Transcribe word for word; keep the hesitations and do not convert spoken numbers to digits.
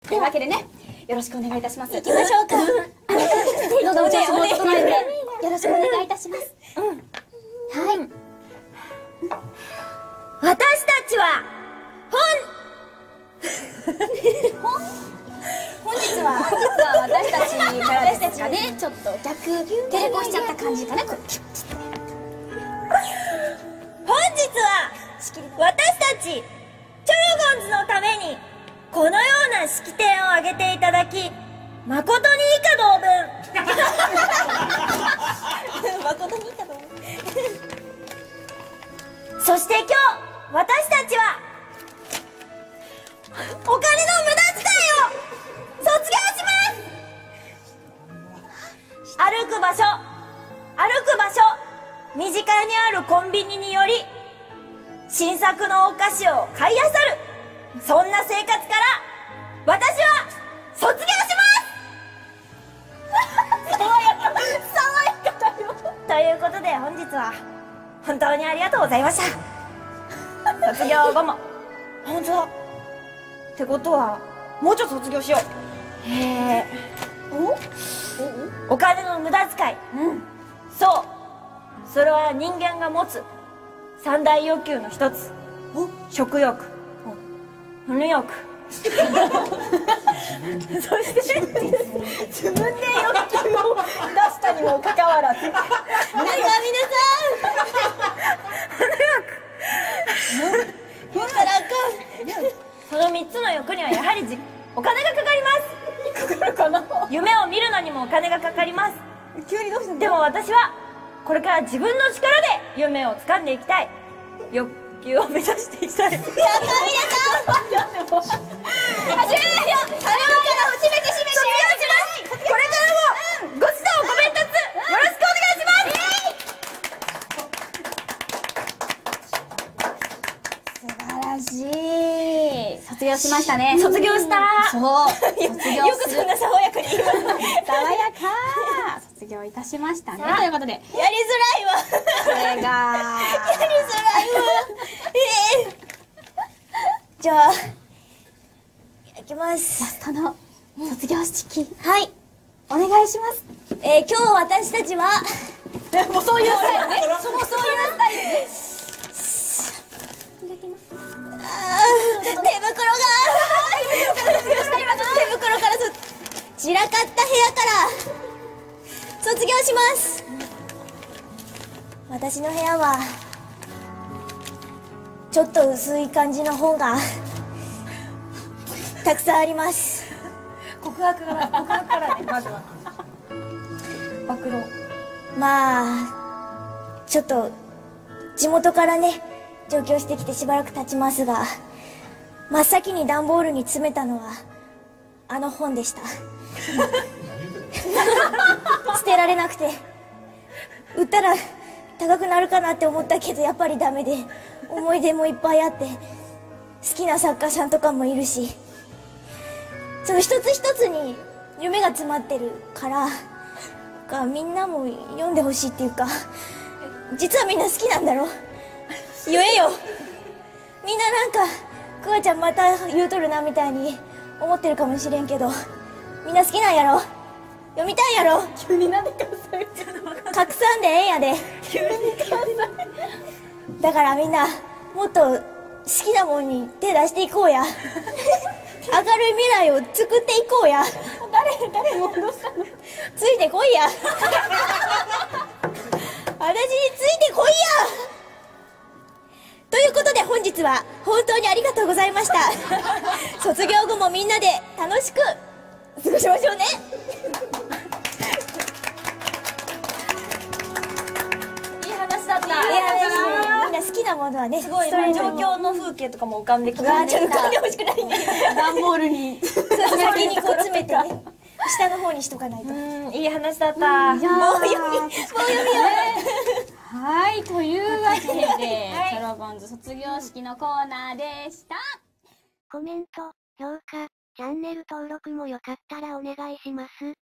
というわけでね、よろしくお願いいたします。 行きましょうか。 どうぞお調子も整えてよろしくお願いいたします。 うん。はい。私たちは本日は本日は私たちからですかね、ちょっと逆テレコしちゃった感じかな。こうキュッて本日は私たちチョロゴンズのためにこのような式典を挙げていただき誠に以下同文誠に以下同文そして今日私たちはお金の無駄遣いを卒業します。歩く場所歩く場所身近にあるコンビニにより新作のお菓子を買い漁る、そんな生活から私は卒業します爽やか爽やかだよということで本日は本当にありがとうございました。卒業後も本当だってことはもうちょっと卒業しよう。へえおお金の無駄遣い、うん、そうそれは人間が持つ三大欲求の一つ、食欲、物欲そして自分で欲求を出したにもかかわらず皆さん物欲言ったらあかん。そのみっつの欲にはやはりじお金がかかりますかかるかな。夢を見るのにもお金がかかります。急にどうしたの。でも私はこれから自分の力で夢を掴んでいきたい、欲求を目指していきたい。やった皆さん始めましょう。始めて締めてこれからもご指導ご鞭撻よろしくお願いします。素晴らしい。 卒業しましたね。 卒業した。 そう卒業よくそんな爽やかに言います。 爽やか卒業いたしましたね。ということでやりづらいわこれがやりづらいわええじゃあいただきます。 ラストの卒業式、 はい、 お願いします。 えー、今日私たちはもうそういうスタイルね。 そもそういうスタイルね。あー手袋が手袋からそ散らかった部屋から卒業します。私の部屋はちょっと薄い感じの本がたくさんあります。告白から告白からね、まずは暴露。まあちょっと地元からね上京してきてしばらく経ちますが、真っ先に段ボールに詰めたのはあの本でした捨てられなくて、売ったら高くなるかなって思ったけどやっぱりダメで、思い出もいっぱいあって好きな作家さんとかもいるし、その一つ一つに夢が詰まってるからかみんなも読んでほしいっていうか、実はみんな好きなんだろ。言えよ。みんななんかくわちゃんまた言うとるなみたいに思ってるかもしれんけど、みんな好きなんやろ。読みたいやろ。 急に何かさ拡散でええんやで。 急に関西だからみんなもっと好きなもんに手出していこうや。明るい未来を作っていこうや。 誰誰もどうしたの。 ついてこいや。私についてこいや。ということで本日は本当にありがとうございました。卒業後もみんなで楽しく過ごしましょうね。 いい話だった。いい話。みんな好きなものはね、 すごい状況の風景とかも浮かんできた。 ちょっと浮かんでほしくないね。 段ボールに先にこう詰めてね、下の方にしとかないと。 うん、いい話だった。 もう読みもう読みよ。 はい、というわけで、チョロゴンズ卒業式のコーナーでした。 コメント、評価、チャンネル登録もよかったらお願いします。